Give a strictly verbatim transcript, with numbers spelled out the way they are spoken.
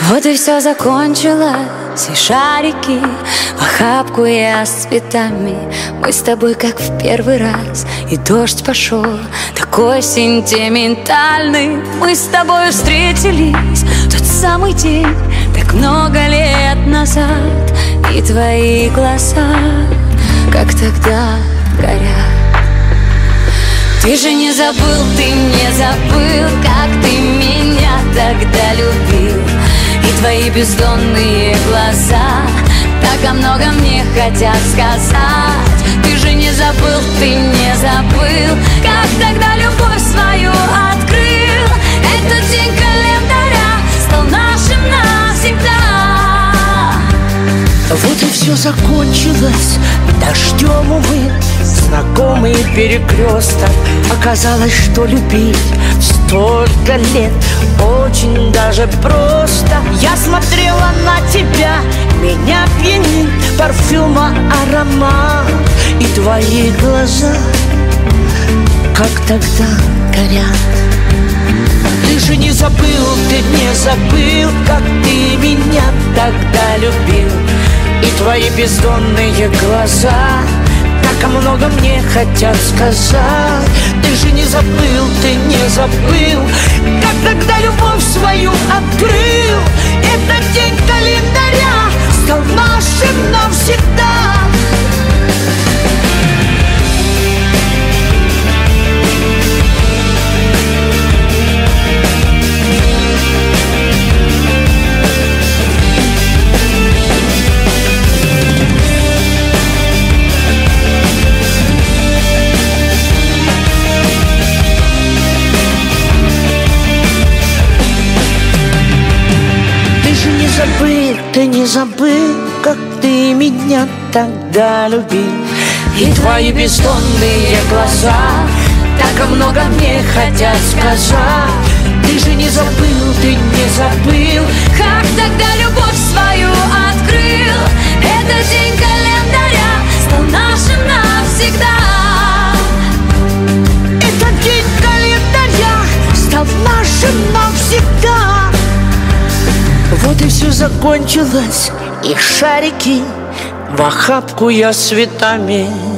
Вот и все закончилось, и шарики в охапку я с цветами. Мы с тобой как в первый раз, и дождь пошел такой сентиментальный. Мы с тобой встретились в тот самый день, так много лет назад, и твои глаза, как тогда, горят. Ты же не забыл, ты не забыл, как ты меня тогда любил. И твои бездонные глаза так о многом мне хотят сказать. Ты же не забыл, ты не забыл, как тогда любовь свою открыл. Этот день календаря стал нашим навсегда. Вот и все закончилось дождем, увы. Знакомый перекресток. Оказалось, что любить столько лет очень даже просто. Я смотрела на тебя, меня пьянит парфюма аромат. И твои глаза, как тогда, горят. Ты же не забыл, ты не забыл, как ты меня тогда любил. И твои бездонные глаза так о многом мне хотят сказать. Ты же не забыл, ты не забыл, как тогда любовь свою открыл. Этот день календаря стал нашим навсегда. Ты не забыл, как ты меня тогда любил. И твои бездонные глаза так о многом мне хотят сказать. Ты же не забыл, ты не забыл, как тогда любовь свою открыл. Этот день календаря стал нашим навсегда. Этот день календаря стал нашим навсегда. Вот и все закончилось, и шарики в охапку я с цветами.